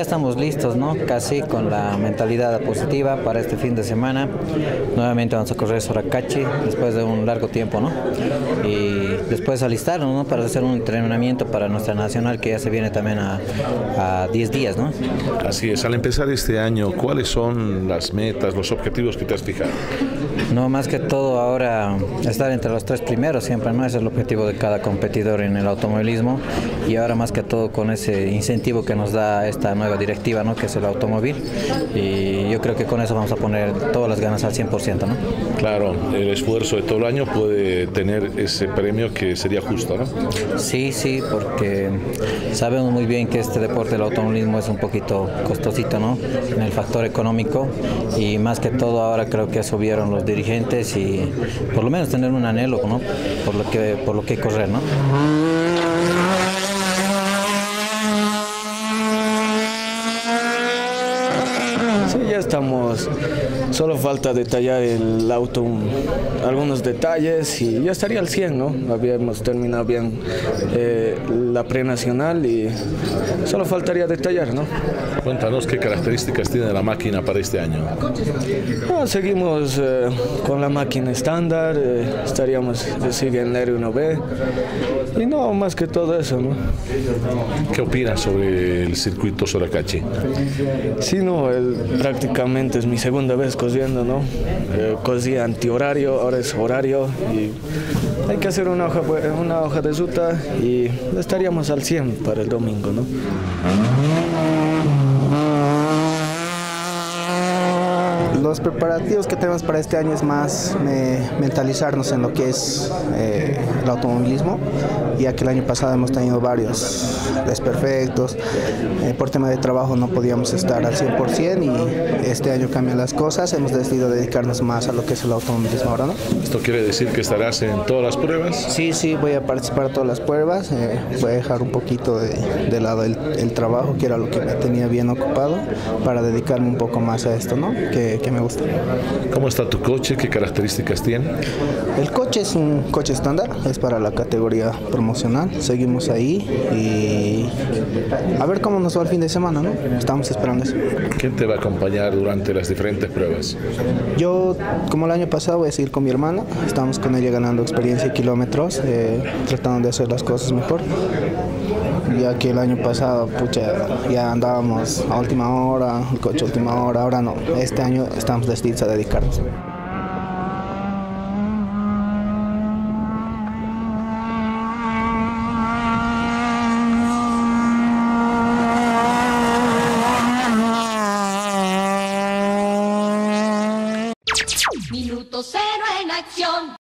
estamos listos, ¿no? Casi con la mentalidad positiva para este fin de semana. Nuevamente vamos a correr Soracachi después de un largo tiempo, ¿no? Y después alistarnos, ¿no? Para hacer un entrenamiento para nuestra nacional que ya se viene también a 10 días, ¿no? Así es, al empezar este año, ¿cuáles son las metas, los objetivos que te has fijado? No, más que todo ahora estar entre los 3 primeros siempre, ¿no? Ese es el objetivo de cada competidor en el automovilismo y ahora más que todo con ese incentivo que nos da esta nueva directiva, ¿no? Que es el automóvil, y yo creo que con eso vamos a poner todas las ganas al 100%, ¿no? Claro, el esfuerzo de todo el año puede tener ese premio que sería justo, ¿no? Sí, sí, porque sabemos muy bien que este deporte del automovilismo es un poquito costosito, ¿no? En el factor económico, y más que todo ahora creo que eso vieron los dirigentes y por lo menos tener un anhelo, ¿no? Por lo que correr, ¿no? Sí, ya estamos, solo falta detallar el auto, algunos detalles y ya estaría al 100, ¿no? Habíamos terminado bien la prenacional y solo faltaría detallar, ¿no? Cuéntanos qué características tiene la máquina para este año. Seguimos con la máquina estándar, sigue en el R1B y no, más que todo eso, ¿no? ¿Qué opinas sobre el circuito Soracachi? Sí, no, prácticamente es mi segunda vez cosiendo, ¿no? Cosía antihorario, ahora es horario y hay que hacer una hoja de ruta y estaríamos al 100 para el domingo, ¿no? Los preparativos que tenemos para este año es más mentalizarnos en lo que es el automovilismo, ya que el año pasado hemos tenido varios desperfectos, por tema de trabajo no podíamos estar al 100% y este año cambian las cosas, hemos decidido dedicarnos más a lo que es el automovilismo ahora, ¿no? ¿Esto quiere decir que estarás en todas las pruebas? Sí, sí, voy a participar en todas las pruebas, voy a dejar un poquito de lado el trabajo, que era lo que me tenía bien ocupado, para dedicarme un poco más a esto, ¿no? Que me gusta. ¿Cómo está tu coche? ¿Qué características tiene? El coche es un coche estándar, es para la categoría promocional. Seguimos ahí y a ver cómo nos va el fin de semana, ¿no? Estamos esperando eso. ¿Quién te va a acompañar durante las diferentes pruebas? Yo, como el año pasado, voy a seguir con mi hermana. Estamos con ella ganando experiencia y kilómetros, tratando de hacer las cosas mejor. Ya que el año pasado, ya andábamos a última hora, el coche a última hora, ahora no. Este año estamos decididos a dedicarnos. Minuto cero en acción.